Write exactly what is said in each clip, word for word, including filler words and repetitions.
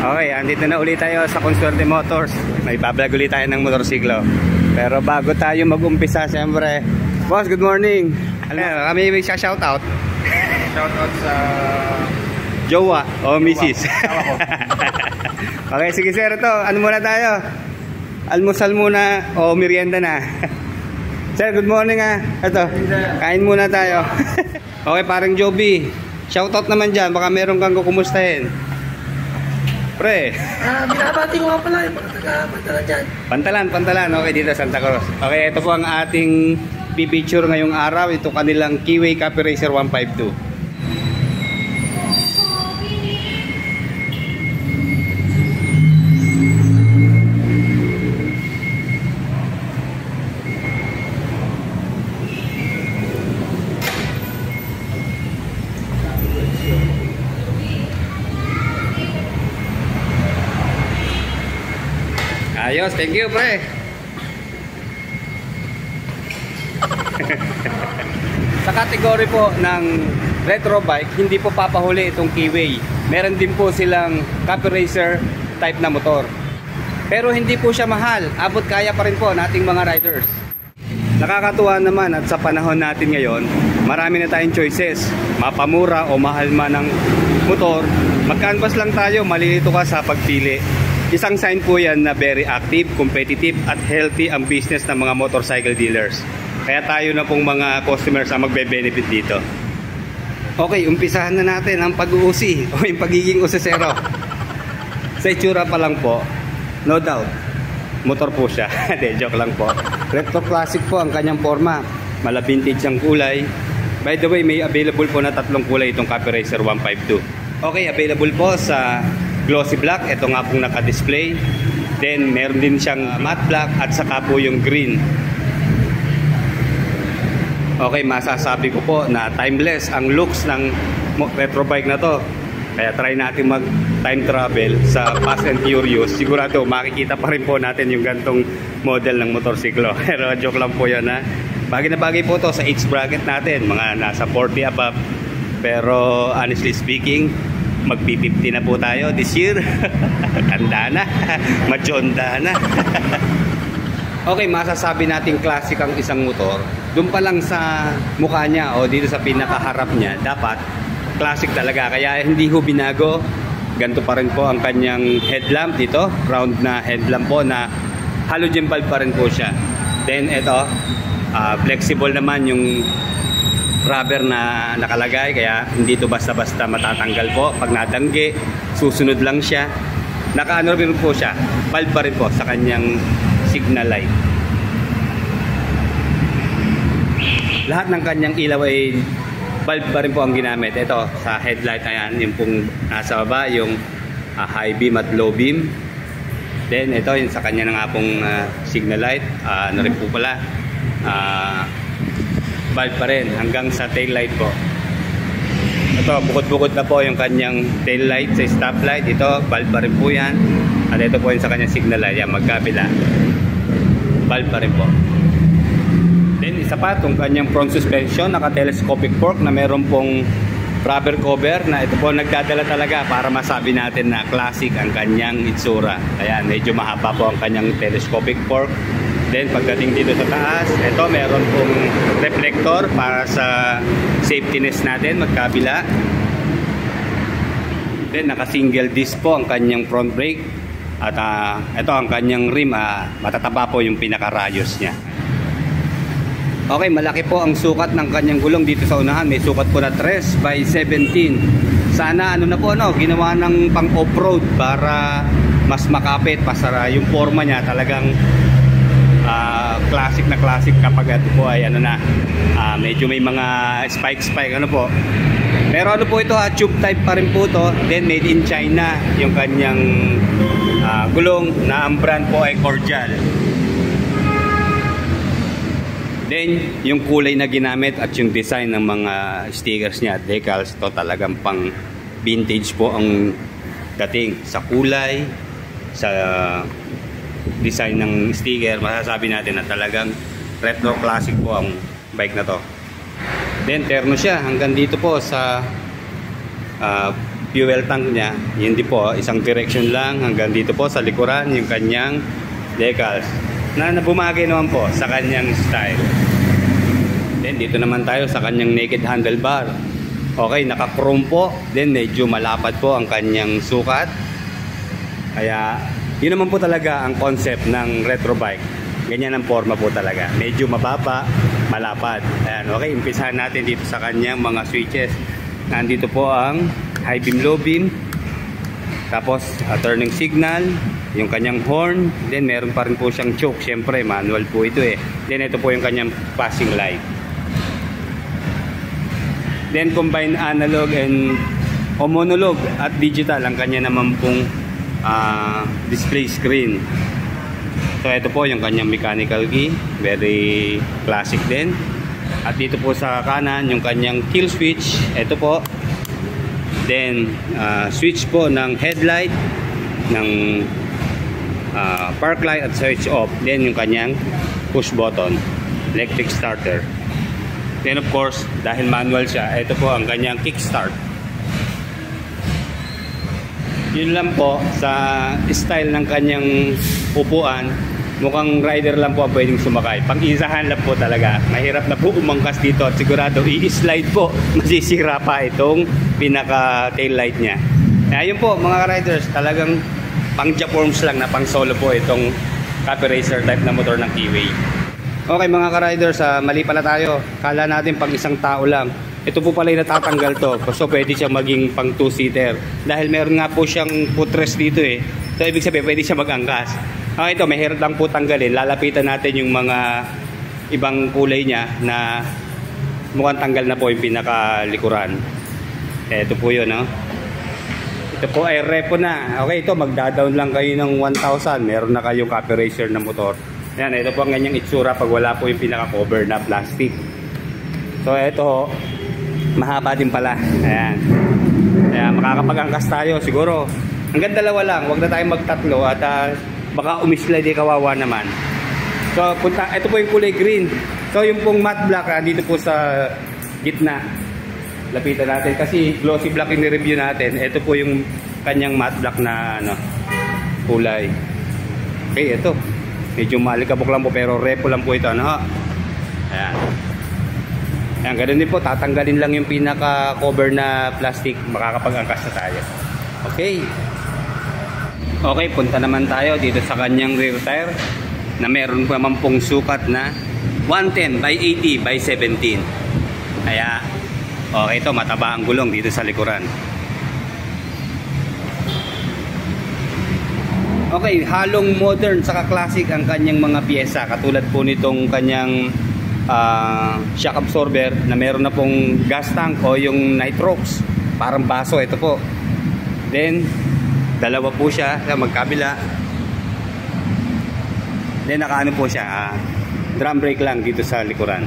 Okay, andito na ulit tayo sa Consuerte Motors. May bablog ulit tayo ng motorsiklo. Pero bago tayo mag-umpisa, siyempre, boss, good morning. Ano, kami may shoutout. Shoutout sa Jowa o Missus Okay, sige sir, ito. Ano muna tayo? Almusal muna o merienda na? Sir, good morning ah. Ito, kain muna tayo. Okay, parang Joby, shoutout naman dyan. Baka meron kang kukumustahin. Pre. Ah, binabati ko nga pala yung mga taga-pantalan dyan. Pantalan, pantalan. Okay, dito Santa Cruz. Okay, ito po ang ating pipicture ngayong araw. Ito kanilang Keyway Copy Racer one fifty-two. Ayos, thank you pre. Sa kategory po ng retro bike, hindi po papahuli itong Keyway. Meron din po silang Copy Racer type na motor. Pero hindi po siya mahal. Abot kaya pa rin po nating mga riders. Nakakatuwa naman at sa panahon natin ngayon, marami na tayong choices. Mapamura o mahal man ng motor, mag-canvas lang tayo, malilito ka sa pagpili. Isang sign po yan na very active, competitive at healthy ang business ng mga motorcycle dealers. Kaya tayo na pong mga customers ang magbe-benefit dito. Okay, umpisahan na natin ang pag-uusi o yung pagiging usisero. Sa itsura pa lang po, no doubt, motor po siya. De, joke lang po. Retro classic po ang kanyang forma. Mala vintage ang kulay. By the way, may available po na tatlong kulay itong Copy Racer one fifty-two. Okay, available po sa glossy black, ito nga pong naka-display. Then meron din siyang matte black at saka po yung green. Okay, masasabi ko po na timeless ang looks ng retro bike na to. Kaya try natin mag time travel sa Fast and Furious. Sigurado makikita pa rin po natin yung gantong model ng motorsiklo. Pero joke lang po yan ha. Bagay na bagay po to sa age bracket natin, mga nasa forty above. Pero honestly speaking, mag-P fifty na po tayo this year. Tanda na. Majonda na. Okay, masasabi natin classic ang isang motor. Doon pa lang sa mukha niya o dito sa pinakaharap niya, dapat classic talaga. Kaya hindi ho binago. Ganito pa rin po ang kanyang headlamp dito. Round na headlamp po na halogen bulb pa rin po siya. Then ito, uh, flexible naman yung rubber na nakalagay, kaya hindi ito basta-basta matatanggal po. Pag nadangge, susunod lang siya. Nakaano rin po siya, bulb pa rin po sa kanyang signal light. Lahat ng kanyang ilaw ay bulb pa rin po ang ginamit. Ito sa headlight, ayan, yung pong nasa baba, yung uh, high beam at low beam. Then ito yung sa kanya na nga pong uh, signal light, uh, ano rin po pala, uh, bulb pa rin hanggang sa tail light po. Ito, bukod-bukod na po yung kanyang tail light sa stoplight. Ito, bulb pa rin po yan. At ito po yung sa kanyang signal light. Yan, magkabila. Bulb pa rin po. Then, isa pa, itong kanyang front suspension, naka-telescopic fork na meron pong rubber cover na ito po nagdadala talaga para masabi natin na classic ang kanyang itsura. Ayan, medyo mahaba po ang kanyang telescopic fork. Then pagdating dito sa taas, ito meron pong reflector para sa safetyness natin, magkabila. Then naka single disc po ang kanyang front brake. At uh, ito ang kanyang rim, uh, matataba po yung pinaka-rayos niya. Okay, malaki po ang sukat ng kanyang gulong dito sa unahan. May sukat po na three by seventeen. Sana ano na po, no, ginawa ng pang off-road para mas makapit, pasara yung forma niya talagang Uh, classic na classic kapag ito po ay ano na, uh, medyo may mga spike spike ano po. Pero ano po ito ha, tube type pa rin po to. Then made in China yung kanyang uh, gulong na ang brand po ay Cordial. Then yung kulay na ginamit at yung design ng mga stickers niya, decals, to talagang pang vintage po ang dating sa kulay, sa design ng sticker. Masasabi natin na talagang retro classic po ang bike na to. Then terno siya hanggang dito po sa uh, fuel tank niya. Hindi po, isang direction lang hanggang dito po sa likuran yung kanyang decals na nabumagay naman po sa kanyang style. Then dito naman tayo sa kanyang naked handlebar. Okay, naka-chrome po. Then medyo malapad po ang kanyang sukat. Kaya yun naman po talaga ang concept ng retro bike. Ganyan ang forma po talaga. Medyo mababa, malapad. Ayan, okay, umpisahan natin dito sa kanyang mga switches. Nandito po ang high beam, low beam. Tapos uh, turning signal, yung kanyang horn. Then meron pa rin po siyang choke. Siyempre, manual po ito eh. Then ito po yung kanyang passing light. Then combine analog and o monolog at digital ang kanya naman pong uh, display screen. So ito po yung kanyang mechanical key, very classic din. At dito po sa kanan yung kanyang kill switch, ito po. Then uh, switch po ng headlight, ng uh, park light at switch off. Then yung kanyang push button, electric starter. Then of course, dahil manual siya, ito po ang kanyang kickstart. Yun lang po sa style ng kanyang upuan. Mukhang rider lang po ang pwedeng sumakay. Pang-isahan lang po talaga. Mahirap na po umangkas dito at sigurado i-slide po. Masisira pa itong pinaka tail light niya. Kaya yun po mga riders, talagang pang-Jaforms lang na pang solo po itong copy racer type na motor ng Keyway. Okay mga ka-riders, uh, mali pala tayo. Kala natin pang isang tao lang. Ito po pala yung natatanggal to. So pwede siya maging pang two-seater. Dahil meron nga po siyang footrest dito eh. So ibig sabihin pwede siya mag-angkas. Okay, ito mahirap lang po tanggalin. Lalapitan natin yung mga ibang kulay niya na mukhang tanggal na po yung pinakalikuran. Ito po yun, no? Ito po ay repo na. Okay, ito magda-down lang kayo ng one thousand. Meron na kayong copy racer na motor. Yan, ito po ang ganyang itsura pag wala po yung pinaka-cover na plastic. So ito, mahaba din pala. Ayan. Ayan, makakapag-angkas tayo siguro. Hanggang dalawa lang, huwag na tayong magtatlo at uh, baka umislide di kawawa naman. So punta, ito po yung kulay green. So yung pong matte black uh, dito po sa gitna. Lapitan natin kasi glossy black yung review natin. Ito po yung kanyang matte black na ano, kulay. Okay, ito. Medyo malikabok lang po pero repo lang po ito, ano? Ayan. Ayan, ganun din po, tatanggalin lang yung pinaka cover na plastic, makakapag-angkas na tayo. Okay. Okay, punta naman tayo dito sa kanyang rear tire na meron po naman pong sukat na one ten by eighty by seventeen. Kaya okay, ito mataba ang gulong dito sa likuran. Okay, halong modern saka classic ang kanyang mga piyesa. Katulad po nitong kanyang uh, shock absorber na meron na pong gas tank o yung nitrox. Parang baso, ito po. Then dalawa po siya sa magkabila. Then nakaano po siya, uh, drum brake lang dito sa likuran.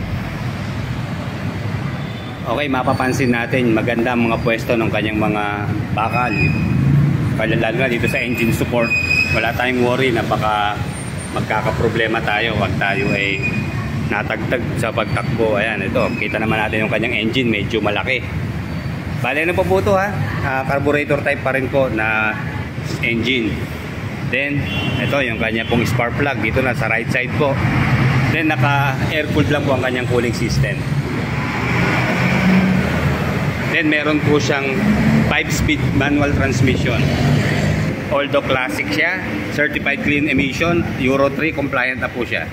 Okay, mapapansin natin maganda ang mga pwesto ng kanyang mga bakal. Lalo na dito sa engine support, wala tayong worry na baka magkakaproblema tayo wag tayo ay natagtag sa pagtakbo. Ayan, ito, kita naman natin yung kanyang engine, medyo malaki. Bale, ano po po ito ha? Uh, carburetor type pa rin po na engine. Then, ito yung kanya pong spark plug dito na sa right side po. Then, naka-air-cooled lang po ang kanyang cooling system. Then, meron po siyang five speed manual transmission. Although classic siya, certified clean emission, Euro three compliant na po siya.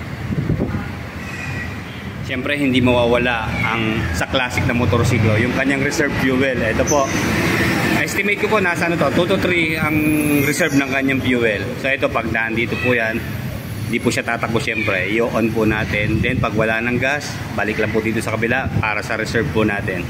Siyempre hindi mawawala ang sa classic na motorsiklo, yung kanyang reserve fuel. Ito po, estimate ko po nasa ano to, two to three ang reserve ng kanyang fuel. So ito, pag daan dito po yan, hindi po siya tatakbo siyempre. I-on po natin. Then pag wala ng gas, balik lang po dito sa kabila para sa reserve po natin.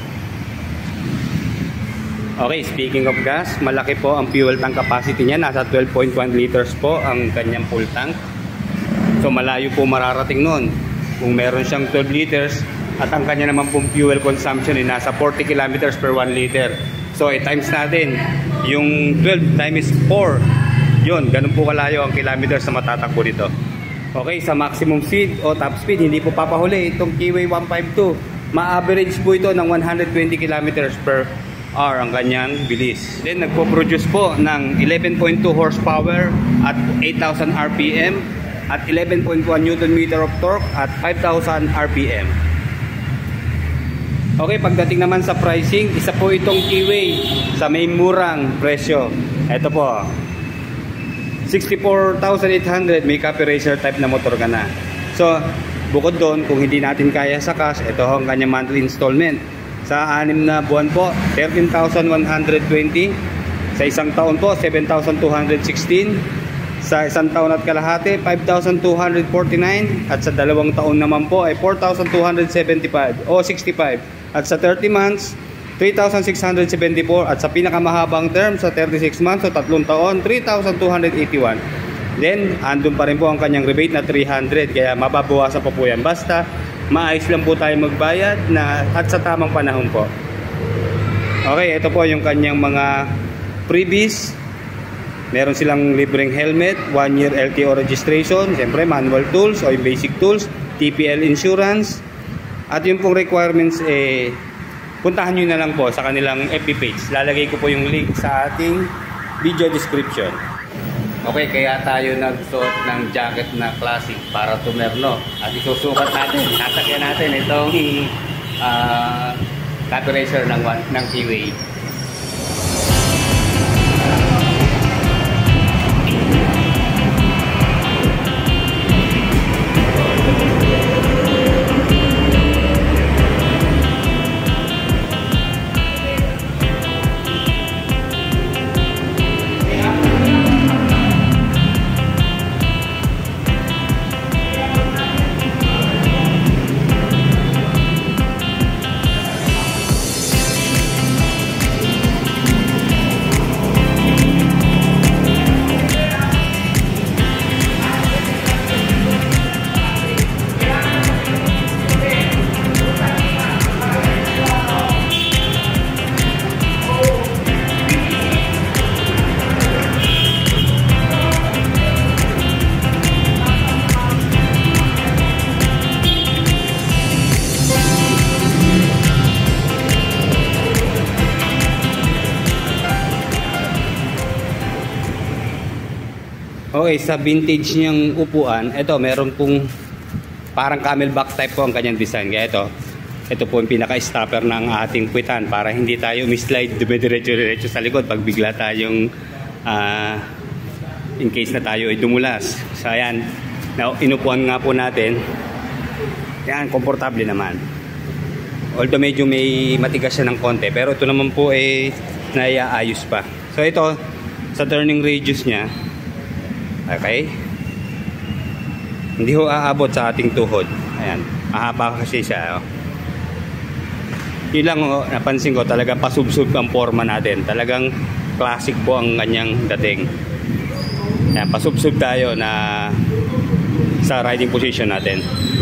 Okay, speaking of gas, malaki po ang fuel tank capacity niya. Nasa twelve point one liters po ang kanyang full tank. So malayo po mararating nun. Kung meron siyang twelve liters at ang kanya naman pong fuel consumption ay nasa forty kilometers per one liter. So i-times natin. Yung twelve times four, yun, ganun po kalayo ang kilometers na matatakbo nito. Okay, sa maximum speed o top speed, hindi po papahuli itong Keyway one fifty-two. Ma-average po ito ng one hundred twenty kilometers per R ang kanyang bilis. Then nagpo-produce po ng eleven point two horsepower at eight thousand R P M at eleven point one newton meter of torque at five thousand R P M. Okay, pagdating naman sa pricing, isa po itong Keyway sa may murang presyo. Ito po, sixty-four thousand eight hundred, may copy racer type na motor ka na. So, bukod doon, kung hindi natin kaya sa cash, ito ang kanyang monthly installment. Sa anim na buwan po, thirteen thousand one hundred twenty. Sa isang taon po, seven thousand two hundred sixteen. Sa isang taon at kalahati, five thousand two hundred forty-nine. At sa dalawang taon naman po ay four thousand two hundred seventy-five o sixty-five. At sa thirty months, three thousand six hundred seventy-four. At sa pinakamahabang term, sa thirty-six months o tatlong taon, three thousand two hundred eighty-one. Then, andun pa rin po ang kanyang rebate na three hundred. Kaya mababawasan pa po yan. Basta, maayos lang po tayo magbayad na at sa tamang panahon po. Okay, ito po yung kanyang mga freebies. Meron silang libreng helmet, one year L T O registration, siyempre manual tools o yung basic tools, T P L insurance. At yung pong requirements, eh, puntahan nyo na lang po sa kanilang F B page. Lalagay ko po yung link sa ating video description. Okay, kaya tayo nagsuot ng jacket na classic para tumerno. At isusukat natin, sasakyan natin itong uh, copy racer ng, ng Keyway. Okay, sa vintage niyang upuan, ito meron pong parang camelback type po ang kanyang design. Kaya ito, ito po yung pinaka-stopper ng ating puwitan para hindi tayo mislide dumidiretso-diretso sa likod pag bigla tayong uh, in case na tayo ay dumulas. So ayan, now, inupuan nga po natin. Yan, komportable naman. Although medyo may matigas siya ng konti, pero ito naman po ay naiaayos pa. So ito, sa turning radius niya, okay, hindi ho aabot sa ating tuhod. Ayan, mahaba kasi siya, oh. Yun lang, oh, napansin ko talaga pasubsub ang forma natin. Talagang classic po ang kanyang dating. Ayan, pasubsub tayo na sa riding position natin.